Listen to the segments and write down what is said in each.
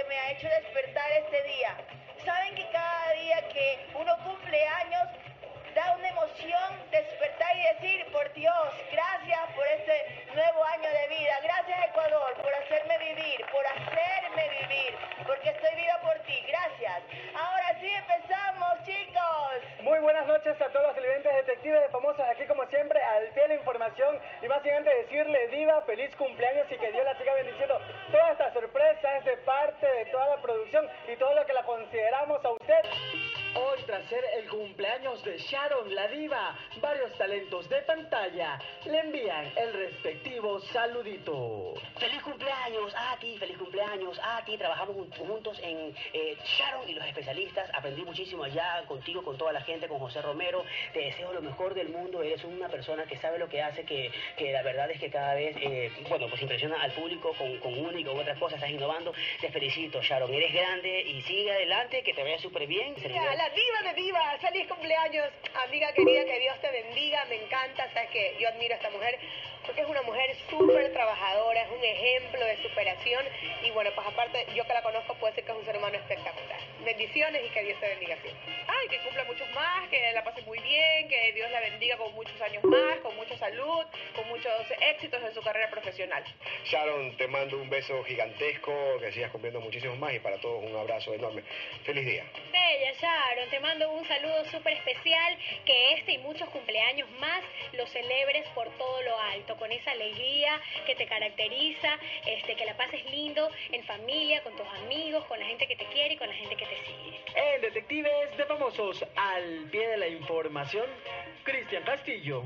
me ha hecho despertar este día. Saben que cada día que uno cumple años da una emoción despertar y decir, por Dios, gracias por este nuevo año de vida. Gracias, Ecuador, por hacerme vivir, porque estoy viva por ti. Gracias. Ahora sí empezamos, chicos. Muy buenas noches a todos los televidentes detectives de Famosos, aquí como siempre al pie de la información y básicamente decirle, Diva, feliz cumpleaños y que Dios la siga bendiciendo. Toda esta sorpresa es de parte de toda la producción y todo lo que la consideramos a usted. Hoy, tras ser el cumpleaños de Sharon, la diva, varios talentos de pantalla le envían el respectivo saludito. ¡Feliz cumpleaños a ti! ¡Feliz cumpleaños a ti! Trabajamos juntos en Sharon y los especialistas. Aprendí muchísimo allá contigo, con toda la gente, con José Romero. Te deseo lo mejor del mundo. Eres una persona que sabe lo que hace, que la verdad es que cada vez, pues impresiona al público con una y con otras cosas. Estás innovando. Te felicito, Sharon. Eres grande y sigue adelante, que te vaya súper bien. La diva de divas, feliz cumpleaños, amiga querida, que Dios te bendiga, me encanta, sabes que yo admiro a esta mujer porque es una mujer súper trabajadora, es un ejemplo de superación y bueno, pues aparte yo que la conozco puedo decir que es un ser humano espectacular. Bendiciones y que Dios te bendiga siempre. Ay, que cumpla muchos más, que la pase muy bien, que Dios la bendiga con muchos años más, con mucha salud, con muchos éxitos en su carrera profesional. Sharon, te mando un beso gigantesco, que sigas cumpliendo muchísimos más y para todos un abrazo enorme. Feliz día. Bella Sharon, te mando un saludo súper especial, que este y muchos cumpleaños más los celebres por todo lo alto, con esa alegría que te caracteriza, que la pases lindo en familia, con tus amigos, con la gente que te quiere y con la gente que te sigue. En Detectives de Famosos, al pie de la información, Cristian Castillo.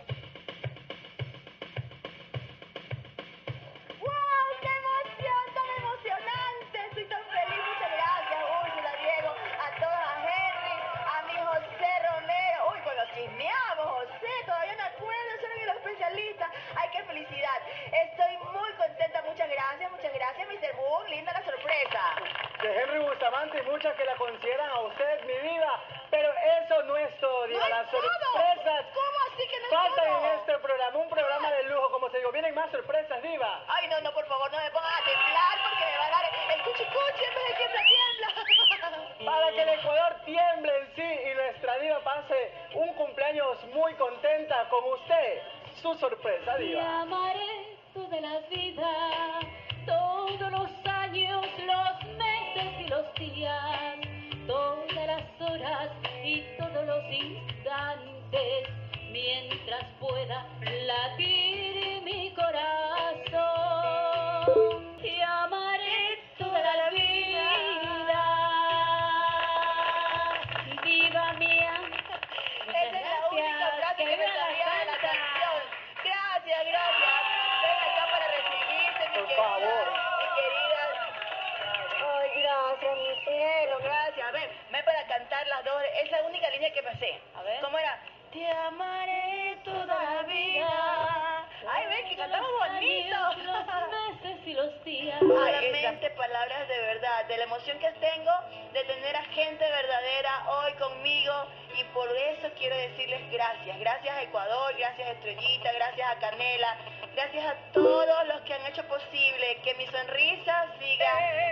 ¡Ay, qué felicidad! Estoy muy contenta, muchas gracias, Mr. Boom, linda la sorpresa. De Henry Bustamante y muchas que la consideran a usted mi diva, pero eso no es todo, diva. ¡No Las es todo! sorpresas ¿Cómo así que no es faltan todo? en este programa, un programa de lujo, como se digo, vienen más sorpresas, diva. Ay, no, por favor, no me pongan a temblar porque me va a dar el cuchicuchi en vez de tiembla. Para que el Ecuador tiemble en sí y nuestra diva pase un cumpleaños muy contenta con usted. Su sorpresa, diva. Te amaré toda la vida, todos los años, los meses y los días, todas las horas y todos los instantes, mientras pueda latir mi corazón. Te amaré toda la vida, diva mía. Esa es la única frase que me sabía de la canción. Gracias. Ven acá para recibirte, mi Por querida. favor. Mi querida. Ay, gracias, mi cielo, gracias. Ven para cantar las dos. Es la única línea que me sé. A ver. ¿Cómo era? Te amaré toda la vida. Ay, ven que cantamos bonito. Los meses y los días. Solamente palabras de verdad, de la emoción que tengo de tener a gente verdadera hoy conmigo y por eso quiero decirles gracias. Gracias a Ecuador, gracias a Estrellita, gracias a Canela, gracias a todos los que han hecho posible que mi sonrisa siga.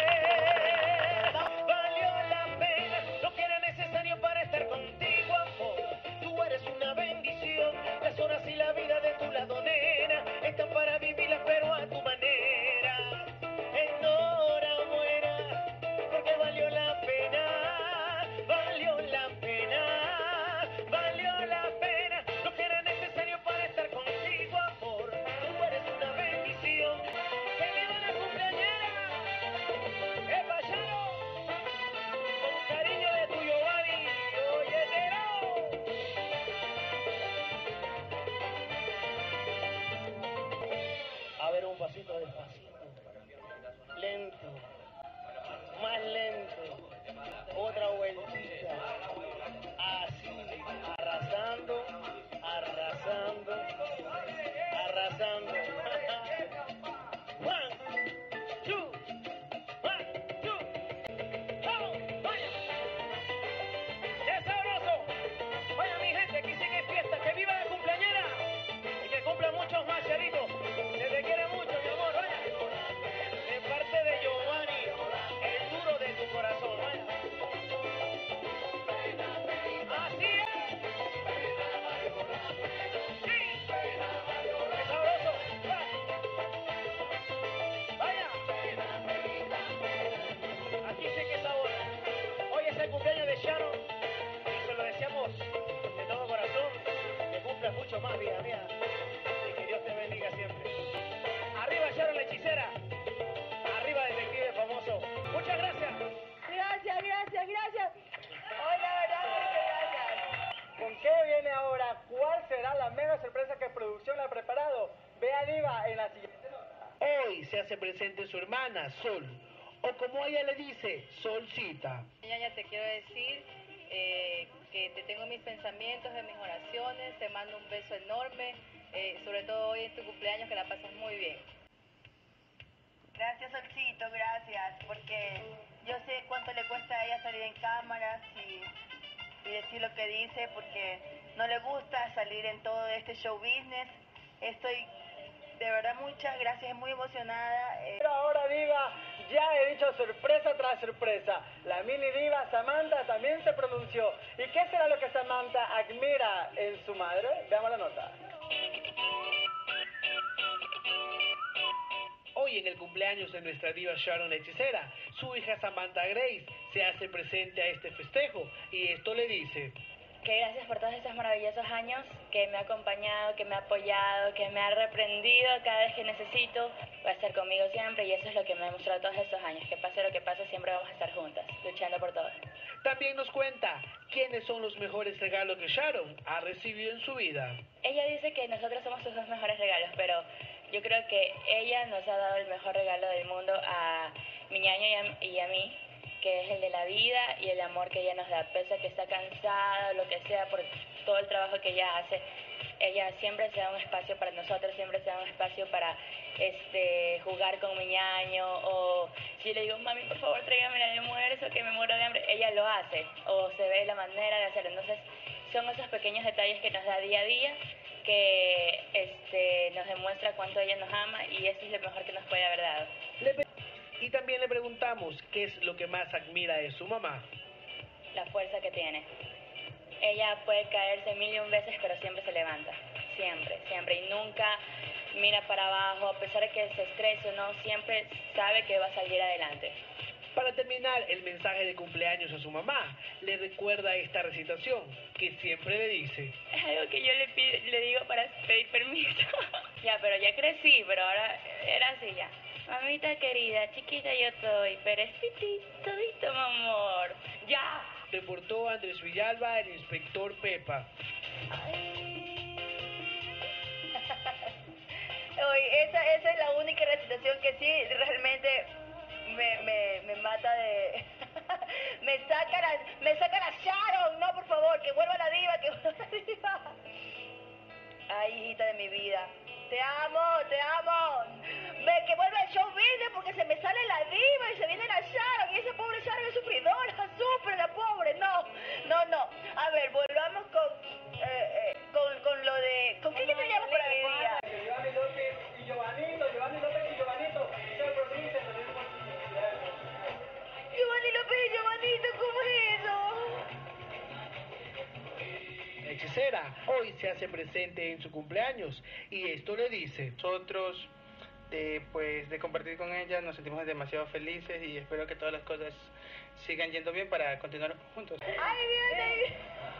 Valió la pena lo que era necesario para estar contigo, amor. Tú eres una bendición, las horas y la vida de tu lado, nena, están para vivirlas pero a tu manera. Enhorabuena, porque valió la pena, valió la pena, valió la pena lo que era necesario para estar contigo, amor. Tú eres una bendición. ¡Que viva la cumpleañera! ¡Epa, Sharon! Con cariño de tu Giovanni, oyetero. A ver, un pasito despacito. Lento. Más lento. Otra vueltita. Así. Arrasando. Arrasando. Arrasando. One, two. One, two. ¡Vamos! ¡Vaya! ¡Es sabroso! Vaya, mi gente, aquí sigue fiesta. ¡Que viva la cumpleañera! Y que cumpla muchos más, Charito. Se te quiere mucho, mi amor. Vaya. De parte de Giovanni, el se hace presente su hermana, Sol, o como ella le dice, Solcita. Ñaña, te quiero decir que te tengo en mis pensamientos, en mis oraciones, te mando un beso enorme, sobre todo hoy en tu cumpleaños, que la pases muy bien. Gracias, Solcito, gracias, porque yo sé cuánto le cuesta a ella salir en cámaras y decir lo que dice, porque no le gusta salir en todo este show business. Estoy de verdad, muchas gracias, muy emocionada. Pero ahora, diva, ya he dicho sorpresa tras sorpresa. La mini diva Samantha también se pronunció. ¿Y qué será lo que Samantha admira en su madre? Veamos la nota. Hoy en el cumpleaños de nuestra diva Sharon Hechicera, su hija Samantha Grace se hace presente a este festejo y esto le dice: que gracias por todos estos maravillosos años, que me ha acompañado, que me ha apoyado, que me ha reprendido cada vez que necesito, va a estar conmigo siempre y eso es lo que me ha demostrado todos estos años, que pase lo que pase siempre vamos a estar juntas, luchando por todo. También nos cuenta quiénes son los mejores regalos que Sharon ha recibido en su vida. Ella dice que nosotros somos sus dos mejores regalos, pero yo creo que ella nos ha dado el mejor regalo del mundo a mi ñaño y a mí, que es el de la vida y el amor que ella nos da, pese a que está cansada o lo que sea por todo el trabajo que ella hace, ella siempre se da un espacio para nosotros, siempre se da un espacio para jugar con mi ñaño, o si le digo, mami, por favor, tráigame el almuerzo, que me muero de hambre, ella lo hace, o se ve la manera de hacerlo. Entonces, son esos pequeños detalles que nos da día a día, que nos demuestra cuánto ella nos ama, y eso es lo mejor que nos puede haber dado. Y también le preguntamos qué es lo que más admira de su mamá. La fuerza que tiene. Ella puede caerse 1000 veces, pero siempre se levanta. Siempre, siempre. Y nunca mira para abajo, a pesar de que se estrese o no, siempre sabe que va a salir adelante. Para terminar el mensaje de cumpleaños a su mamá, le recuerda esta recitación que siempre le dice. Es algo que yo le digo para pedir permiso. Ya, pero ya crecí, pero ahora era así ya. Mamita querida, chiquita yo estoy, pero es todito, mi amor. ¡Ya! Reportó Andrés Villalba, el inspector Pepa. Oye, esa es la única recitación que sí realmente me mata de... me saca la Sharon, no, por favor, que vuelva la diva, que vuelva la diva. Ay, hijita de mi vida. Te amo, te amo. Que vuelva el show business porque se me sale la diva y se viene la Sharon. Y esa pobre Sharon es sufridora, sufre la pobre. No. A ver, volvamos con lo de... ¿Con qué teníamos para hoy día? Giovanni López y Giovanito. Giovanni López y Giovanito, ¿cómo es eso? Hechicera hoy se hace presente en su cumpleaños y esto le dice. Nosotros, de compartir con ella, nos sentimos demasiado felices y espero que todas las cosas sigan yendo bien para continuar juntos. ¡Ay, Dios!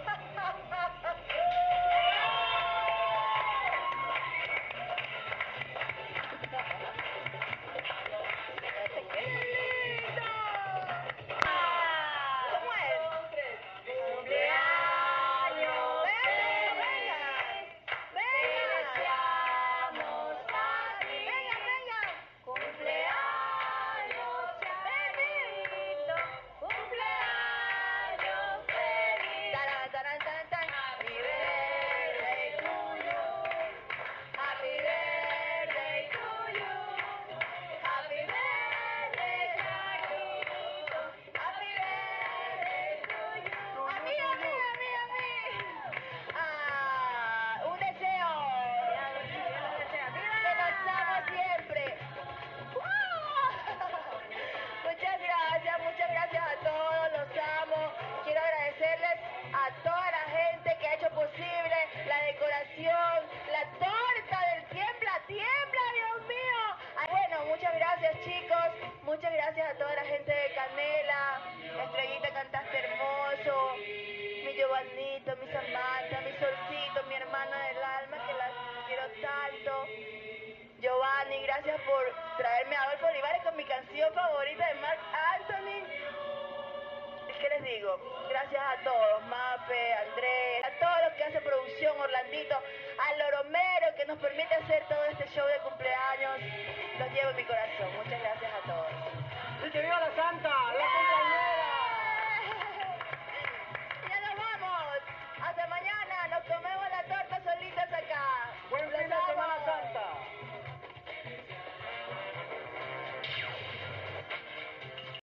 Muchas gracias a todos, los amo. Quiero agradecerles a toda la gente que ha hecho posible la decoración, la torta del tiembla, Dios mío. Bueno, muchas gracias, chicos. Muchas gracias a toda la gente de Canela. Estrellita, cantaste hermoso. Mi Giovannito, mi Samantha, mi Solcito, mi hermana del alma, que la quiero tanto. Giovanni, gracias por traerme a Adolfo Olivares con mi canción favorita de Marc Anthony. ¿Qué les digo? Gracias a todos, Mafe, Andrés, a todos los que hacen producción, Orlandito, a Loromero, que nos nos permite hacer todo este show de cumpleaños. Los llevo en mi corazón. Muchas gracias a todos. Y que viva la